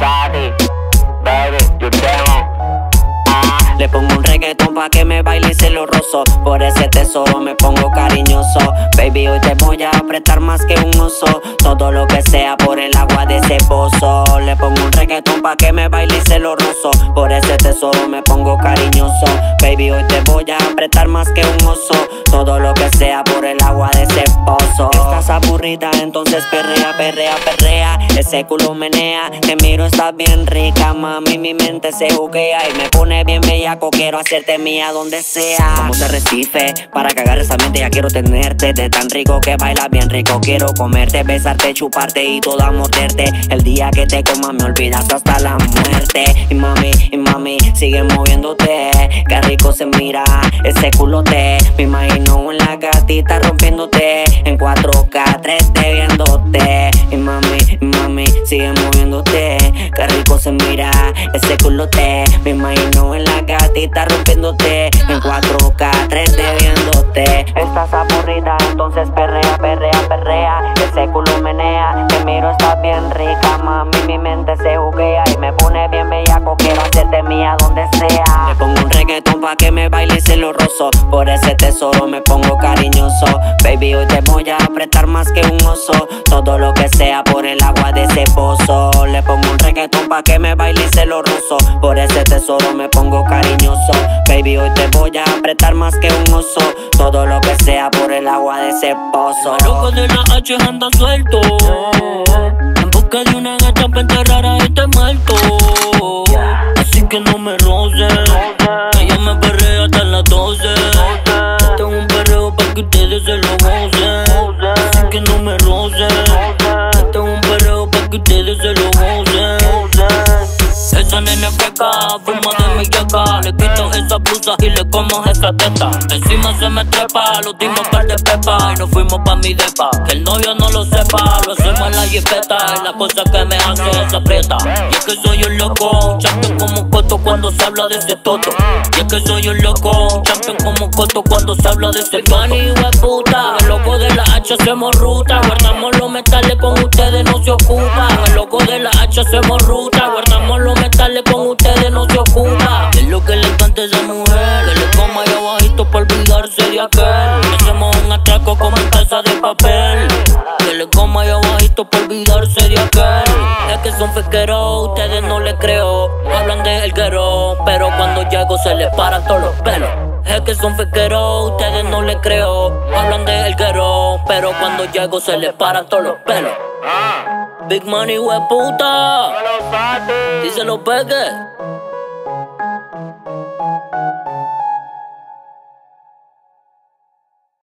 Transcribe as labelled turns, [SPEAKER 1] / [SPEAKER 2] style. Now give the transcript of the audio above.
[SPEAKER 1] Sati, baby, you demo.
[SPEAKER 2] Le pongo un reggaetón pa' que me baile y se lo rozo. Por ese tesoro me pongo cariñoso. Baby, hoy te voy a apretar más que un oso. Todo lo que sea por el agua de ese pozo. Le pongo un reggaetón pa' que me baile y se lo rozo. Por ese tesoro me pongo cariñoso. Baby, hoy te voy a apretar más que un oso. Todo lo que sea por el agua de ese pozo. Estás aburrida, entonces perrea, perrea, perrea. Ese culo menea, te miro, estás bien rica, mami. Mi mente se juguea y me pone bien bellaco. Quiero hacerte mía donde sea. Como se recife, para cagar esa mente ya quiero tenerte. De tan rico que bailas bien rico, quiero comerte, besarte, chuparte y toda morderte. El día que te coma me olvidas hasta la muerte. Y mami, sigue moviéndote. Qué rico se mira ese culote. Me imagino en la gatita rompiéndote. En 4K, 3D viéndote. Y mami, sigue moviéndote. Qué rico se mira ese culote. Me imagino en la gatita rompiéndote. En 4K, 3D viéndote. Estás aburrida, entonces perrea, perrea, perrea. Ese culo menea, te miro, estás bien rica, mami. Mi mente se juguea y me pone bien bellaco. Quiero hacerte mía donde sea. Le pongo un reggaetón pa' que me baile y se lo rozo. Por ese tesoro me pongo cariñoso. Baby, hoy te voy a apretar más que un oso. Todo lo que sea por el agua de ese pozo. Le pongo un reggaetón pa' que me baile y se lo rozo. Por ese tesoro me pongo cariñoso. Baby, hoy te voy a apretar más que un oso. Todo lo que sea por el agua de ese pozo.
[SPEAKER 3] El loco de la H anda suelto, en busca de una gata pa' enterrar a este muerto. Así que no me roces, ella me perrea hasta las 12. Tengo un perreo pa' que ustedes se lo gocen. Así que no me roces, tengo un perreo pa' que ustedes se lo gocen. Esa nena peca, fuma de mi yaca. Le quito esa blusa y le como esa teta. Encima se me trepa, lo dimos par de pepa. Y nos fuimos pa' mi depa, que el novio no lo sepa. Lo hacemos en la jipeta y la cosa que me hace se aprieta. Y es que soy un loco, un champion como Coto cuando se habla de ese toto. Y es que soy un loco, un champion como Coto cuando se habla de ese toto. Puta, el loco de la H hacemos ruta. Guardamos los metales, con ustedes no se ocupa. El loco de la H hacemos ruta. Guardamos los metales, con ustedes no se ocupa. Es lo que le encanta a esa mujer, que le coma ahí abajito por olvidarse de aquel. Hacemos un atraco como en casa de papel. Que le coma ahí abajito por olvidarse de aquel. Es que son fequeros, ustedes no les creo. Hablan de el guero, pero cuando llego se les paran todos los pelos. Es que son fequeros, ustedes no les creo. Hablan de el guero, pero cuando llego se les paran todos los pelos. Big money, hueputa. Díselo, pegue.